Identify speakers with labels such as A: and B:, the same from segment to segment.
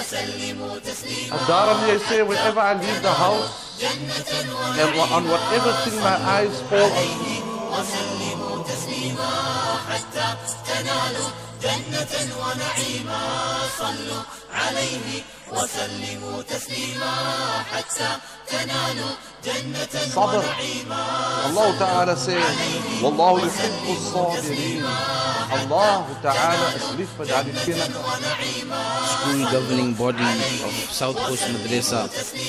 A: And daarom jy say, whenever I leave the house, and on whatever thing my eyes fall on,
B: وسلموا تسليما حتى تنالوا جنة ونعيما صلوا عليه وسلموا تسليما حتى تنالوا جنة ونعيما
A: Allah Ta'ala says, Wallahu yuhibbu as-sabirin. Allah Ta'ala is lief with Adikina.
C: School governing body of South Coast Madrasa.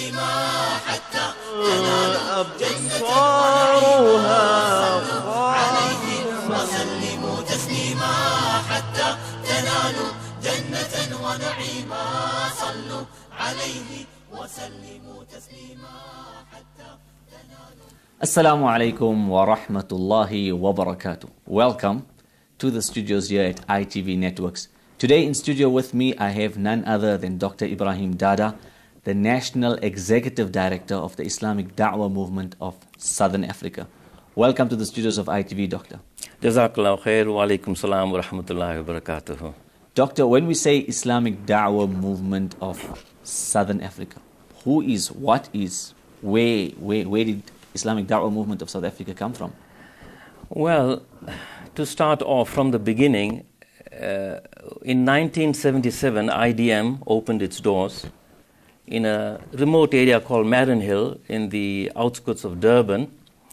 B: وسلموا تسليما حتى تنالوا جنة ونعيما صلوا عليه وسلموا تسليما حتى تنالوا.
D: Assalamu alaikum wa rahmatullahi wa barakatuh. Welcome to the studios here at ITV Networks. Today in studio with me I have none other than Dr. Ibrahim Dada, the National Executive Director of the Islamic Dawah Movement of Southern Africa. Welcome to the studios of ITV, Doctor.
E: Jazakallah khair wa alaikum salam wa rahmatullahi wa barakatuh.
D: Doctor, when we say Islamic Dawah Movement of Southern Africa, who is, what is, where did Islamic Dawah Movement of South Africa come from?
E: Well, to start off from the beginning, in 1977, IDM opened its doors in a remote area called Marin Hill in the outskirts of Durban.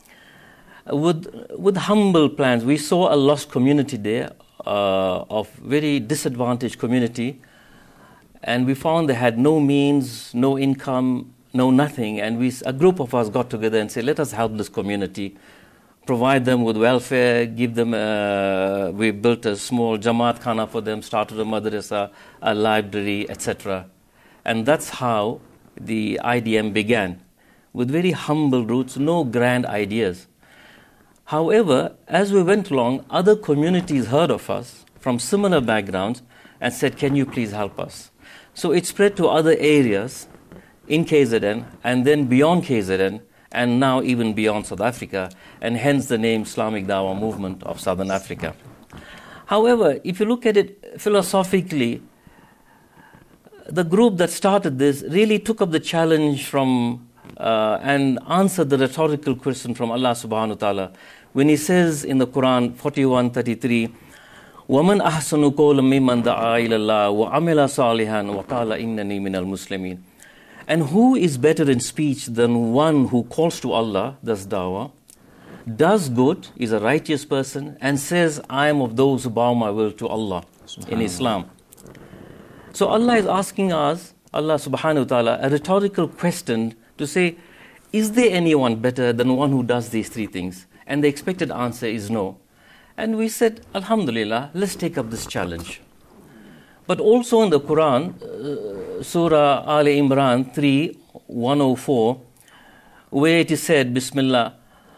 E: With humble plans, we saw a lost community there, of very disadvantaged community, and we found they had no means, no income, no nothing, and a group of us got together and said, let us help this community, provide them with welfare, give them, we built a small Jamaat Khana for them, started a madrasa, a library, etc. And that's how the IDM began, with very humble roots, no grand ideas. However, as we went along, other communities heard of us from similar backgrounds and said, can you please help us? So it spread to other areas in KZN and then beyond KZN and now even beyond South Africa, and hence the name Islamic Dawah Movement of Southern Africa. However, if you look at it philosophically, the group that started this really took up the challenge from and answered the rhetorical question from Allah subhanahu wa ta'ala when He says in the Quran 41:33, وَمَنْ أَحْسَنُ قَوْلًا مِمَّنْ دَعَا إِلَى اللَّهِ وَعَمِلَ صَالِحًا وَقَالَ إِنَّنِي مِنَ الْمُسْلِمِينَ. And who is better in speech than one who calls to Allah, that's dawah, does good, is a righteous person, and says, I am of those who bow my will to Allah in Islam. So Allah is asking us, Allah subhanahu wa ta'ala, a rhetorical question to say, is there anyone better than one who does these three things? And the expected answer is no. And we said, Alhamdulillah, let's take up this challenge. But also in the Quran, Surah Ali Imran 3:104, where it is said, Bismillah,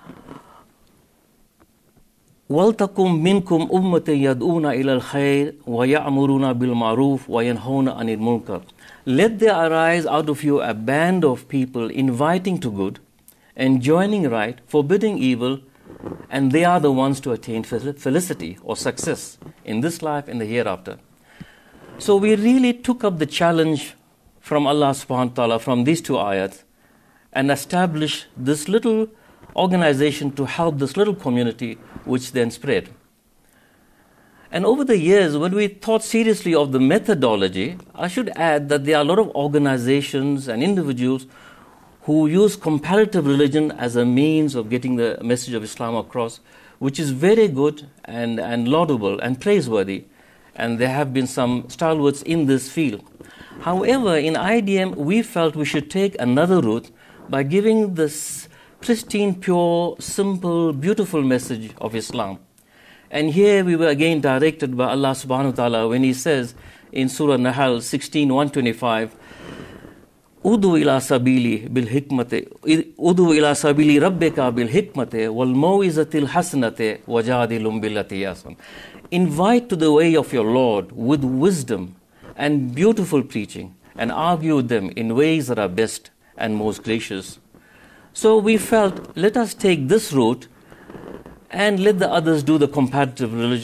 E: وَلْتَكُمْ مِنْكُمْ أُمَّةٍ يَدْعُونَ إِلَى الْخَيْرِ وَيَأْمُرُونَ بِالْمَعْرُوفِ وَيَنْهَوْنَ عَنِ الْمُنْكَرِ. Let there arise out of you a band of people inviting to good, enjoining right, forbidding evil, and they are the ones to attain felicity or success in this life and the hereafter. So we really took up the challenge from Allah subhanahu wa ta'ala from these two ayats and established this little organization to help this little community, which then spread. And over the years, when we thought seriously of the methodology, I should add that there are a lot of organizations and individuals who use comparative religion as a means of getting the message of Islam across, which is very good and laudable and praiseworthy. And there have been some stalwarts in this field. However, in IDM, we felt we should take another route by giving this pristine, pure, simple, beautiful message of Islam. And here we were again directed by Allah subhanahu wa ta'ala when He says in Surah Nahl 16:125, Udu ila sabili bil hikmate, Udu ila sabili rabbika bil hikmate wal mawizatil hasanate wajadilum billati yasan. Invite to the way of your Lord with wisdom and beautiful preaching, and argue with them in ways that are best and most gracious. So we felt, let us take this route and let the others do the comparative religion,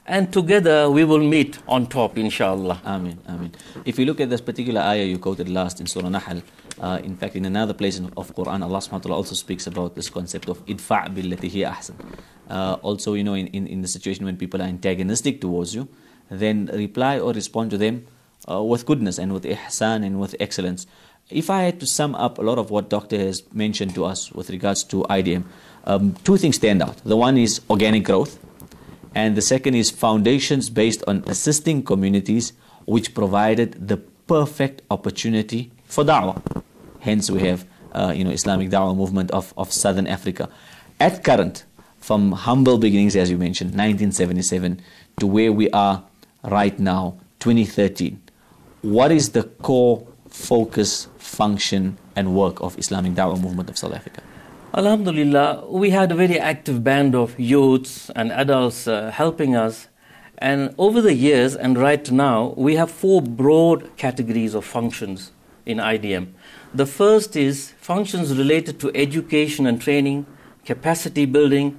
E: and together we will meet on top, inshallah.
D: Ameen, ameen. If you look at this particular ayah you quoted last in Surah Nahl, in fact in another place of Quran, Allah subhanahu wa ta'ala also speaks about this concept of idfa' billati hiya ahsan. Also, you know, in the situation when people are antagonistic towards you, then reply or respond to them with goodness and with ihsan and with excellence. If I had to sum up a lot of what Doctor has mentioned to us with regards to IDM, two things stand out. The one is organic growth, and the second is foundations based on assisting communities which provided the perfect opportunity for da'wah. Hence we have Islamic Dawah movement of Southern Africa. At current, from humble beginnings as you mentioned, 1977, to where we are right now, 2013, what is the core focus, function and work of Islamic Dawah movement of South Africa?
E: Alhamdulillah, we had a very active band of youths and adults helping us, and over the years and right now we have four broad categories of functions in IDM. The first is functions related to education and training, capacity building,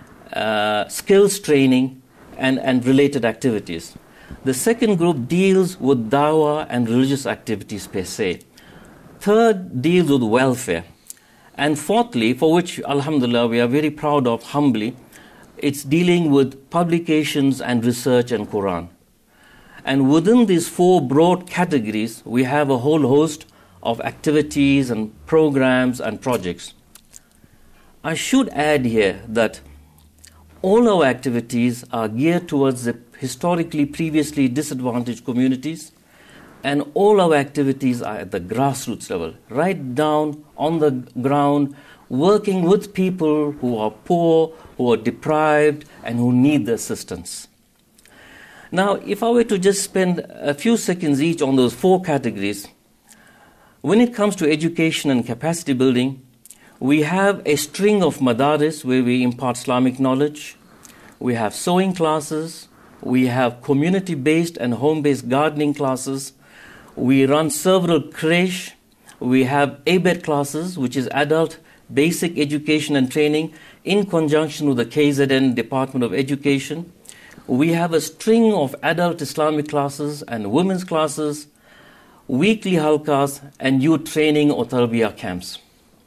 E: skills training and related activities. The second group deals with dawah and religious activities per se. Third deals with welfare. And fourthly, for which alhamdulillah we are very proud of humbly, it's dealing with publications and research and Quran. And within these four broad categories, we have a whole host of activities and programs and projects. I should add here that all our activities are geared towards the historically previously disadvantaged communities, and all our activities are at the grassroots level, right down on the ground, working with people who are poor, who are deprived, and who need the assistance. Now, if I were to just spend a few seconds each on those four categories, when it comes to education and capacity building, we have a string of madaris where we impart Islamic knowledge. We have sewing classes. We have community-based and home-based gardening classes. We run several creche. We have ABET classes, which is adult basic education and training, in conjunction with the KZN Department of Education. We have a string of adult Islamic classes and women's classes, weekly halqas, and youth training or tarbiyah camps.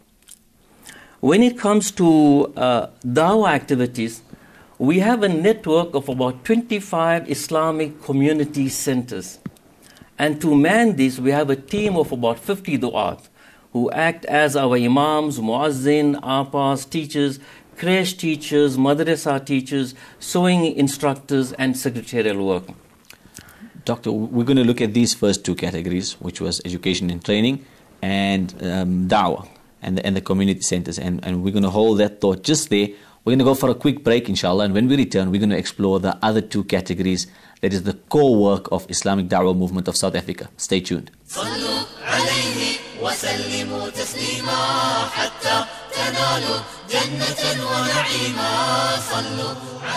E: When it comes to dawah activities, we have a network of about 25 Islamic community centers. And to man this, we have a team of about 50 du'at who act as our imams, muazzin, apas, teachers, creche teachers, madrasa teachers, sewing instructors, and secretarial work.
D: Doctor, we're going to look at these first two categories, which was education and training and da'wah and the community centers. And we're going to hold that thought just there. We're going to go for a quick break, inshallah, and when we return, we're going to explore the other two categories, that is the core work of Islamic Dawah movement of South Africa. Stay tuned.
B: وسلموا تسليما حتى تنالوا جنة ونعيما صلوا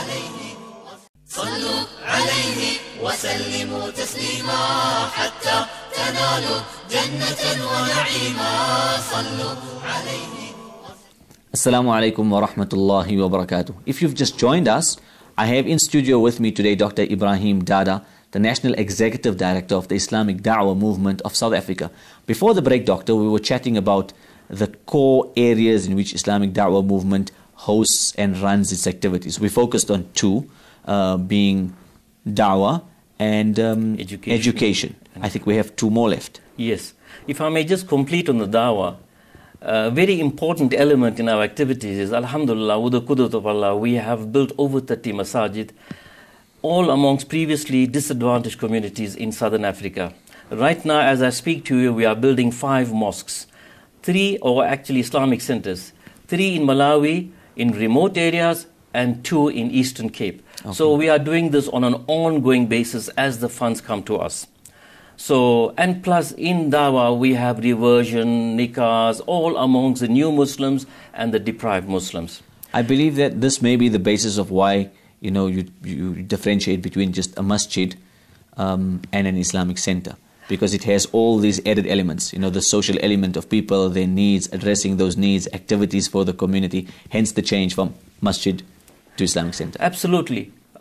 B: عليه وسلموا تسليما حتى تنالوا جنة ونعيما صلوا عليه.
D: Assalamu alaikum wa rahmatullahi wa barakatuh. If you've just joined us, I have in studio with me today Dr. Ibrahim Dada, the National Executive Director of the Islamic Dawah Movement of South Africa. Before the break, Doctor, we were chatting about the core areas in which Islamic Dawah Movement hosts and runs its activities. We focused on two, being Dawah and education. I think we have two more left.
E: Yes. If I may just complete on the Dawah, a very important element in our activities is, alhamdulillah, with the qudrat of Allah, we have built over 30 masajid, all amongst previously disadvantaged communities in Southern Africa. Right now, as I speak to you, we are building 5 mosques, 3, or actually Islamic centers, 3 in Malawi, in remote areas, and 2 in Eastern Cape. Okay. So we are doing this on an ongoing basis as the funds come to us. So, and plus in Dawah, we have reversion, nikahs, all amongst the new Muslims and the deprived Muslims.
D: I believe that this may be the basis of why you differentiate between just a masjid and an Islamic center, because it has all these added elements, the social element of people, their needs, addressing those needs, activities for the community, hence the change from masjid to Islamic center.
E: Absolutely.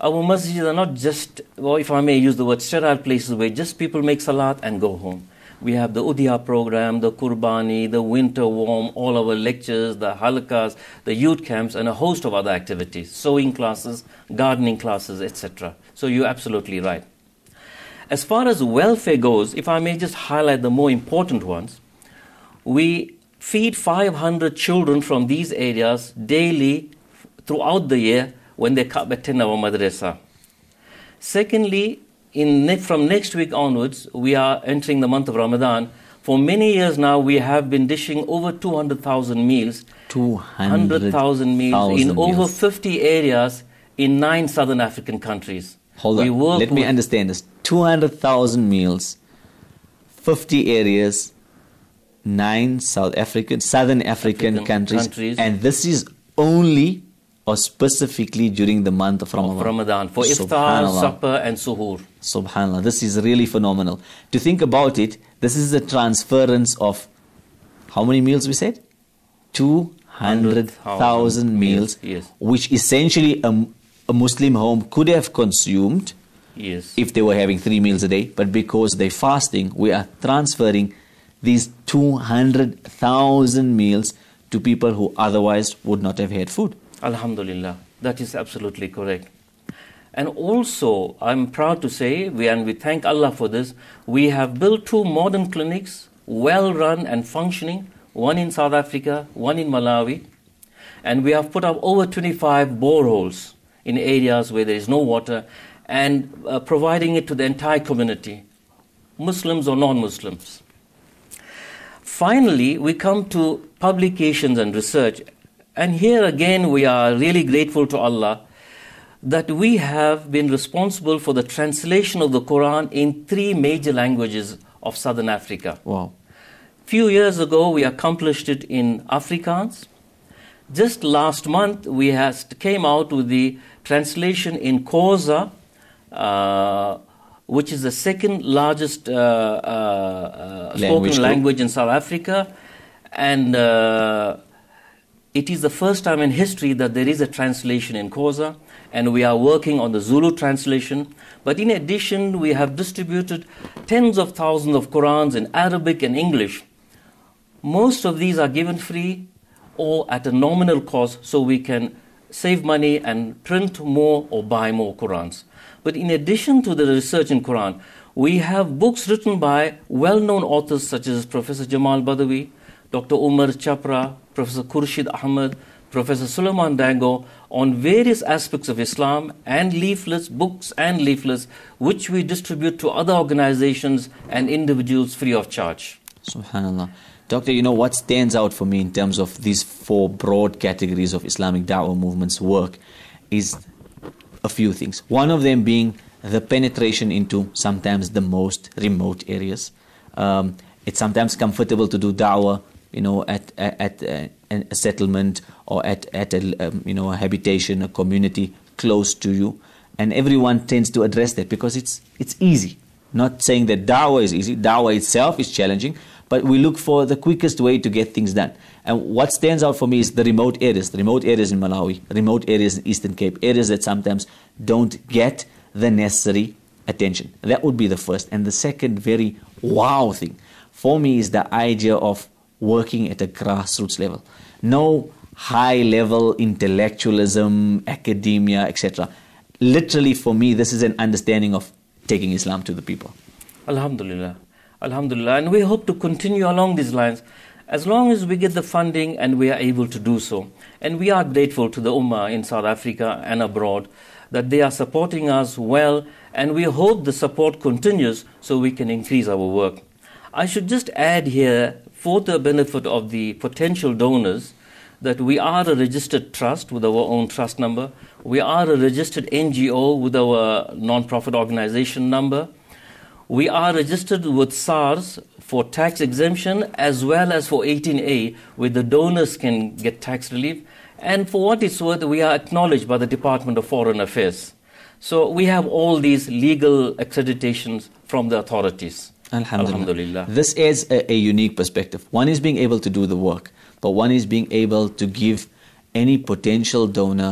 E: our masjids are not just, well, if I may use the word, sterile places where just people make salat and go home. We have the Udhiya program, the Qurbani, the winter warm, all our lectures, the halakas, the youth camps, and a host of other activities, sewing classes, gardening classes, etc. So you're absolutely right. As far as welfare goes, if I may just highlight the more important ones, we feed 500 children from these areas daily throughout the year when they attend our madrasa. Secondly, from next week onwards, we are entering the month of Ramadan. For many years now, we have been dishing over 200,000 meals. 200,000 meals in over 50 areas in 9 southern African countries.
D: Hold on, let me understand this. 200,000 meals, 50 areas, 9 southern African countries, and this is only or specifically during the month of Ramadan.
E: For iftar, supper and suhoor.
D: Subhanallah, this is really phenomenal. To think about it, this is the transference of, how many meals we said? 200,000 meals,
E: yes.
D: Which essentially a Muslim home could have consumed,
E: yes,
D: if they were having 3 meals a day, but because they're fasting, we are transferring these 200,000 meals to people who otherwise would not have had food.
E: Alhamdulillah, that is absolutely correct. And also, I'm proud to say, and we thank Allah for this, we have built 2 modern clinics, well run and functioning, one in South Africa, one in Malawi, and we have put up over 25 boreholes in areas where there is no water, and providing it to the entire community, Muslims or non-Muslims. Finally, we come to publications and research. And here again, we are really grateful to Allah that we have been responsible for the translation of the Quran in 3 major languages of Southern Africa.
D: Wow.
E: Few years ago, we accomplished it in Afrikaans. Just last month, we came out with the translation in Xhosa, which is the second largest spoken language in South Africa. And it is the first time in history that there is a translation in Xhosa, and we are working on the Zulu translation. But in addition, we have distributed tens of thousands of Qurans in Arabic and English. Most of these are given free or at a nominal cost, so we can save money and print more or buy more Qurans. But in addition to the research in Quran, we have books written by well-known authors such as Professor Jamal Badawi, Dr. Umar Chapra, Professor Khurshid Ahmed, Professor Suleiman Dango, on various aspects of Islam, and leaflets, books and leaflets, which we distribute to other organizations and individuals free of charge.
D: Subhanallah. Doctor, you know what stands out for me in terms of these 4 broad categories of Islamic Dawah movement's work is a few things. One of them being the penetration into sometimes the most remote areas. It's sometimes comfortable to do Dawah, at a settlement or at a habitation, a community close to you, and everyone tends to address that because it's easy. Not saying that Dawah is easy. Dawah itself is challenging, but we look for the quickest way to get things done. And what stands out for me is the remote areas in Malawi, remote areas in Eastern Cape, areas that sometimes don't get the necessary attention. That would be the first. And the second very wow thing for me is the idea of working at a grassroots level. No high-level intellectualism, academia, etc. Literally, for me, this is an understanding of taking Islam to the people.
E: Alhamdulillah. Alhamdulillah. And we hope to continue along these lines as long as we get the funding and we are able to do so. And we are grateful to the Ummah in South Africa and abroad that they are supporting us well, and we hope the support continues so we can increase our work. I should just add here, for the benefit of the potential donors, that we are a registered trust with our own trust number. We are a registered NGO with our non-profit organization number. We are registered with SARS for tax exemption as well as for 18A, where the donors can get tax relief. And for what it's worth, we are acknowledged by the Department of Foreign Affairs. So we have all these legal accreditations from the authorities.
D: Alhamdulillah. This is a unique perspective. One is being able to do the work, but one is being able to give any potential donor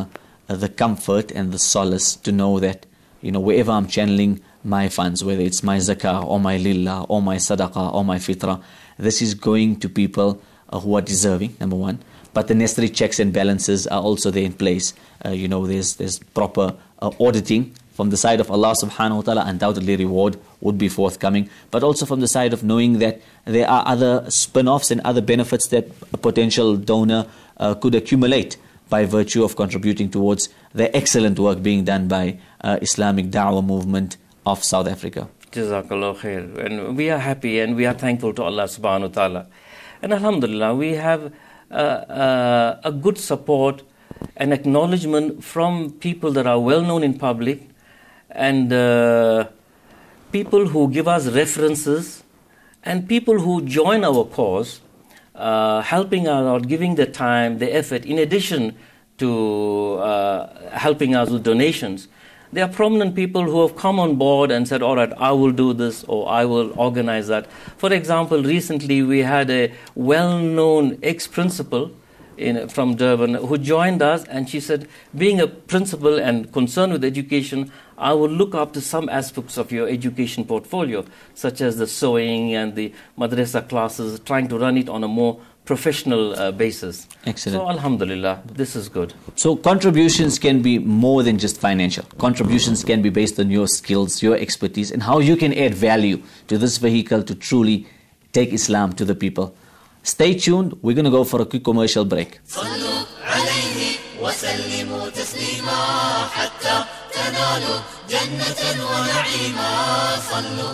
D: the comfort and the solace to know that, wherever I'm channeling my funds, whether it's my zakah or my lillah or my sadaqah or my fitrah, this is going to people who are deserving, number one. But the necessary checks and balances are also there in place. There's proper auditing from the side of Allah subhanahu wa ta'ala. Undoubtedly reward would be forthcoming, but also from the side of knowing that there are other spin-offs and other benefits that a potential donor could accumulate by virtue of contributing towards the excellent work being done by Islamic Dawah movement of South Africa.
E: Jazakallah khair. And we are happy and we are thankful to Allah subhanahu wa ta'ala. And alhamdulillah, we have a good support and acknowledgement from people that are well known in public, and people who give us references, and people who join our cause, helping us out, giving their time, their effort, in addition to helping us with donations. There are prominent people who have come on board and said, all right, I will do this or I will organize that. For example, recently we had a well-known ex-principal from Durban who joined us, and she said, being a principal and concerned with education, I will look after some aspects of your education portfolio, such as the sewing and the madrasa classes, trying to run it on a more professional basis.
D: Excellent.
E: So alhamdulillah, this is good.
D: So contributions can be more than just financial. Contributions can be based on your skills, your expertise, and how you can add value to this vehicle to truly take Islam to the people. Stay tuned. We're going to go for a quick commercial break.
B: صلوا عليه وسلموا تسليما حتى تنالوا جنة ونعيما. صلوا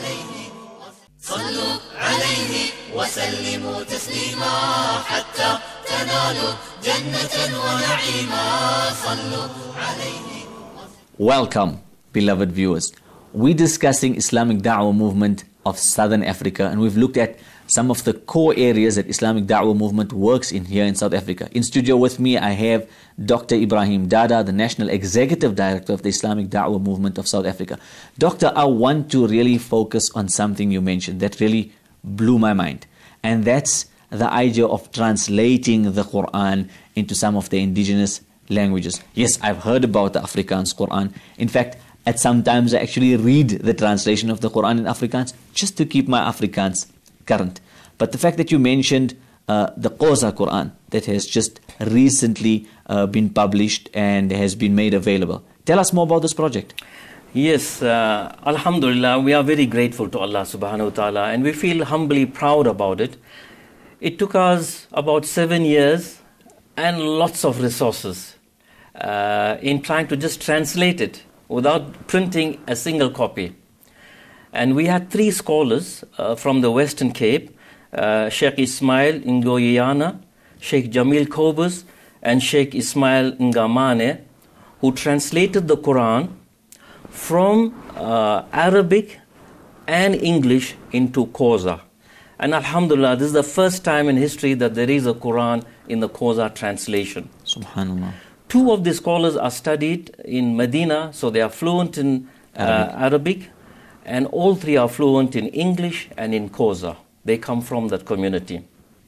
B: عليه وسلموا تسليما حتى تنالوا جنة ونعيما. صلوا عليه.
D: Welcome, beloved viewers. We're discussing Islamic Dawah movement of Southern Africa, and we've looked at some of the core areas that Islamic Dawah movement works in here in South Africa. In studio with me, I have Dr. Ibrahim Dada, the National Executive Director of the Islamic Dawah movement of South Africa. Doctor, I want to really focus on something you mentioned that really blew my mind, and that's the idea of translating the Quran into some of the indigenous languages. Yes, I've heard about the Afrikaans Quran. In fact, at some times I actually read the translation of the Quran in Afrikaans just to keep my Afrikaans current. But the fact that you mentioned the Xhosa Quran that has just recently been published and has been made available. Tell us more about this project.
E: Yes, alhamdulillah, we are very grateful to Allah subhanahu wa ta'ala, and we feel humbly proud about it. It took us about 7 years and lots of resources in trying to just translate it without printing a single copy. And we had 3 scholars from the Western Cape, Sheikh Ismail Ngoyana, Sheikh Jamil Kobus, and Sheikh Ismail Ngamane, who translated the Quran from Arabic and English into Xhosa. And alhamdulillah, this is the first time in history that there is a Quran in the Xhosa translation.
D: Subhanallah.
E: 2 of the scholars are studied in Medina, so they are fluent in Arabic, and all 3 are fluent in English and in Xhosa. They come from that community.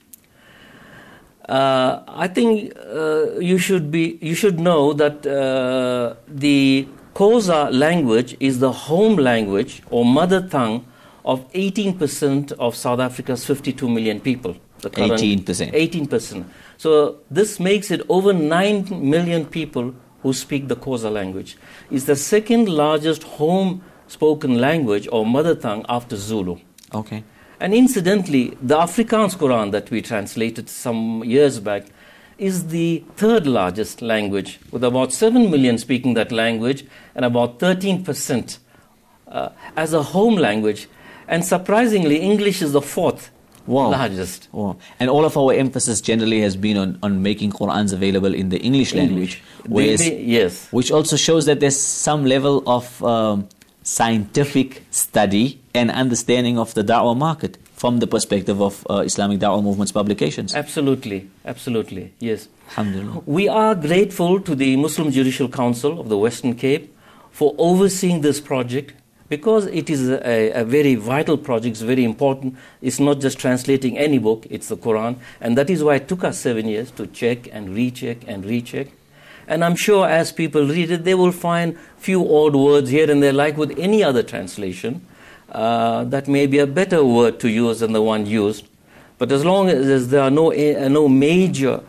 E: I think you should know that the Xhosa language is the home language or mother tongue of 18% of South Africa's 52 million people.
D: 18%.
E: 18%. So this makes it over 9 million people who speak the Xhosa language. It's the second largest home spoken language or mother tongue after Zulu.
D: Okay.
E: And incidentally, the Afrikaans Quran that we translated some years back is the 3rd largest language, with about 7 million speaking that language and about 13% as a home language. And surprisingly, English is the 4th largest.
D: Wow. And all of our emphasis generally has been on making Qurans available in the English language.
E: Yes.
D: Which also shows that there's some level of scientific study and understanding of the da'wah market from the perspective of Islamic Dawah movement's publications.
E: Absolutely, yes.
D: Alhamdulillah.
E: We are grateful to the Muslim Judicial Council of the Western Cape for overseeing this project, because it is a very vital project. It's very important. It's not just translating any book, it's the Quran, and that is why it took us 7 years to check and recheck and recheck. And I'm sure as people read it, they will find few odd words here and there, like with any other translation, that may be a better word to use than the one used. But as long as there are no major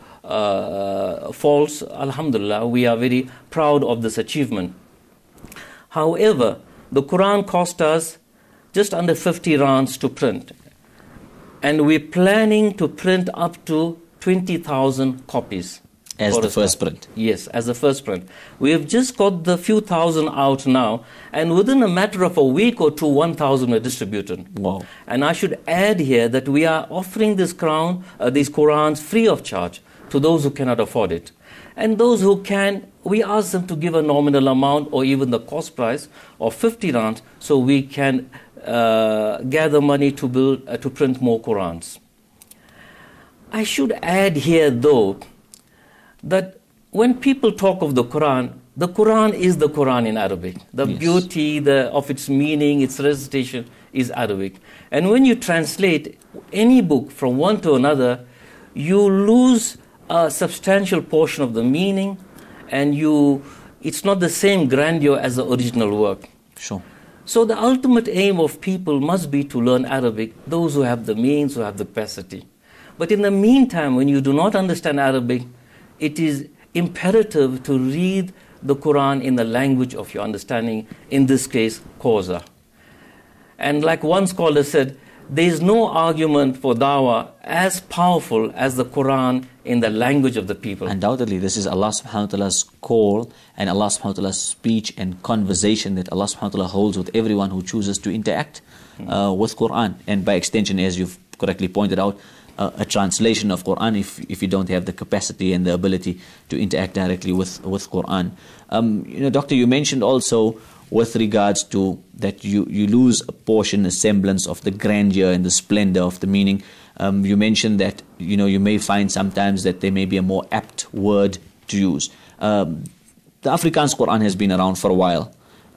E: faults, alhamdulillah, we are very proud of this achievement. However, the Quran cost us just under 50 rands to print. And we're planning to print up to 20,000 copies.
D: As the first print?
E: Yes, as the first print. We have just got the few thousand out now, and within a matter of a week or two, 1,000 were distributed.
D: Wow.
E: And I should add here that we are offering these Qurans free of charge to those who cannot afford it. And those who can, we ask them to give a nominal amount or even the cost price of 50 rands so we can gather money to print more Qurans. I should add here though that when people talk of the Quran is the Quran in Arabic. The
D: Yes.
E: beauty of its meaning, its recitation is Arabic. And when you translate any book from one to another, you lose a substantial portion of the meaning, and it's not the same grandeur as the original work.
D: Sure.
E: So the ultimate aim of people must be to learn Arabic, those who have the means, who have the capacity. But in the meantime, when you do not understand Arabic, it is imperative to read the Quran in the language of your understanding, in this case, Xhosa. And like one scholar said, there is no argument for Dawah as powerful as the Quran in the language of the people.
D: Undoubtedly, this is Allah subhanahu wa ta'ala's call and Allah subhanahu wa ta'ala's speech and conversation that Allah subhanahu wa ta'ala holds with everyone who chooses to interact with Quran. And by extension, as you've correctly pointed out, a translation of Quran if you don't have the capacity and the ability to interact directly with Quran. Doctor, you mentioned also with regards to that you lose a portion, a semblance of the grandeur and the splendor of the meaning. You mentioned that you may find sometimes that there may be a more apt word to use. The Afrikaans Quran has been around for a while.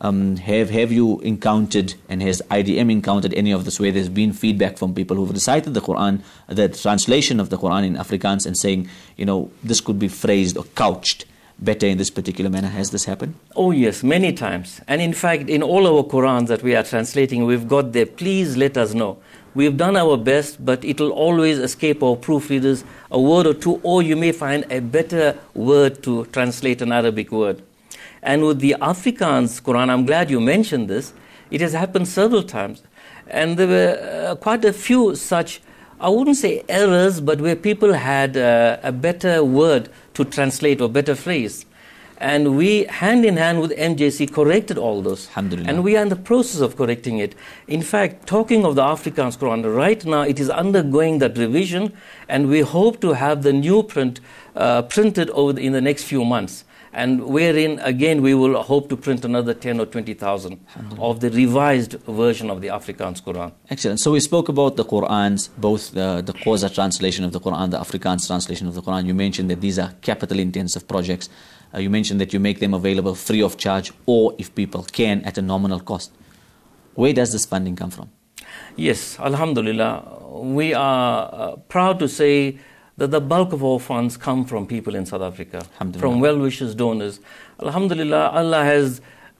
D: Have you encountered, and has IDM encountered any of this where there's been feedback from people who've recited the Quran, the translation of the Quran in Afrikaans, and saying, this could be phrased or couched better in this particular manner? Has this happened?
E: Oh yes, many times. And in fact, in all our Qurans that we are translating, we've got there, please let us know. We've done our best, but it will always escape our proofreaders a word or two, or you may find a better word to translate an Arabic word. And with the Afrikaans Quran, I'm glad you mentioned this, it has happened several times. And there were quite a few such, I wouldn't say errors, but where people had a better word to translate or better phrase. And we, hand in hand with MJC, corrected all those.
D: Alhamdulillah.
E: And we are in the process of correcting it. In fact, talking of the Afrikaans Quran, right now it is undergoing that revision, and we hope to have the new print printed in the next few months. And wherein, again, we will hope to print another 10 or 20,000 of the revised version of the Afrikaans Quran.
D: Excellent. So we spoke about the Qurans, both the Xhosa translation of the Quran, the Afrikaans translation of the Quran. You mentioned that these are capital-intensive projects. You mentioned that you make them available free of charge, or if people can, at a nominal cost. Where does this funding come from?
E: Yes, alhamdulillah. We are proud to say that the bulk of our funds come from people in South Africa, from well-wishers, donors. Alhamdulillah, Allah has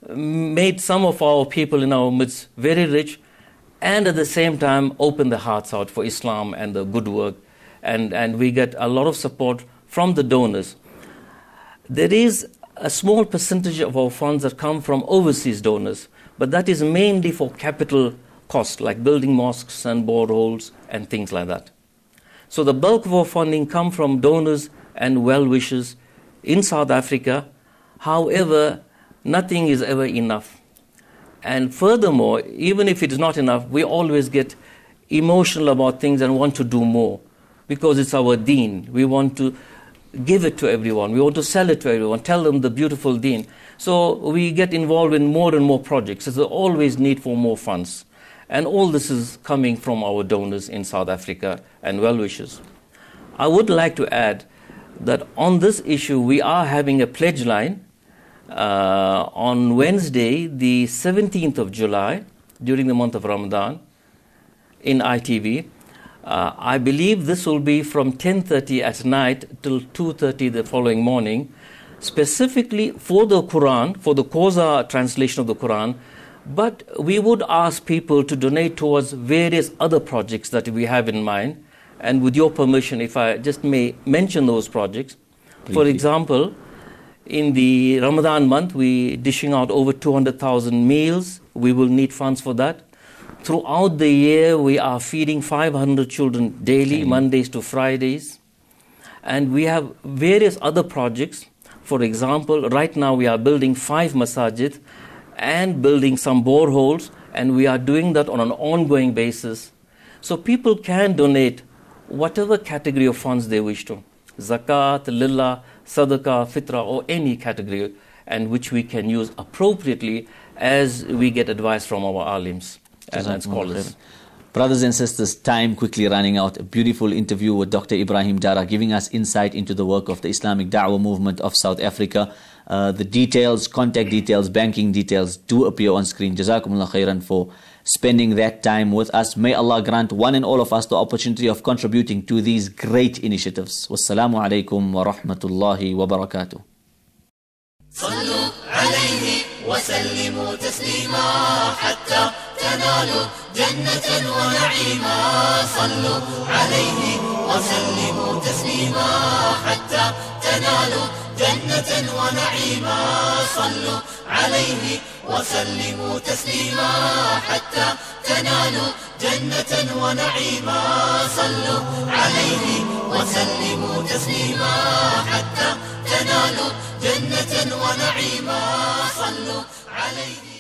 E: made some of our people in our midst very rich, and at the same time opened their hearts out for Islam and the good work. And we get a lot of support from the donors. There is a small percentage of our funds that come from overseas donors, but that is mainly for capital costs, like building mosques and boreholes and things like that. So the bulk of our funding comes from donors and well-wishers in South Africa. However, nothing is ever enough. And furthermore, even if it is not enough, we always get emotional about things and want to do more, because it's our deen. We want to give it to everyone. We want to sell it to everyone, tell them the beautiful deen. So we get involved in more and more projects. There's always need for more funds. And all this is coming from our donors in South Africa and well-wishers. I would like to add that on this issue, we are having a pledge line on Wednesday, the 17th of July, during the month of Ramadan, in ITV. I believe this will be from 10:30 at night till 2:30 the following morning. specifically for the Quran, for the Kosa translation of the Quran, but we would ask people to donate towards various other projects that we have in mind. And with your permission, if I just may mention those projects.
D: Please.
E: For example, in the Ramadan month, we dishing out over 200,000 meals. We will need funds for that. Throughout the year, we are feeding 500 children daily, Mondays to Fridays. And we have various other projects. For example, right now we are building 5 masajid and building some boreholes, and we are doing that on an ongoing basis. So people can donate whatever category of funds they wish to. Zakat, lillah, sadaqah, fitra, or any category, and which we can use appropriately as we get advice from our alims and scholars.
D: Brothers and sisters, time quickly running out. A beautiful interview with Dr. Ibrahim Dada, giving us insight into the work of the Islamic Dawah movement of South Africa. The details, contact details, banking details do appear on screen. Jazakumullah khairan for spending that time with us. May Allah grant one and all of us the opportunity of contributing to these great initiatives. Wassalamu alaikum wa rahmatullahi wa barakatuh.
B: صلوا عليه وسلموا تسليما حتى تنالوا جنة ونعيما. صلوا عليه وسلموا تسليما حتى تنالوا جنة ونعيما. صلوا عليه وسلموا تسليما حتى تنالوا جنة ونعيما. صلوا عليه وسلموا تسليما حتى تنالوا جنة ونعيما. صلوا عليه.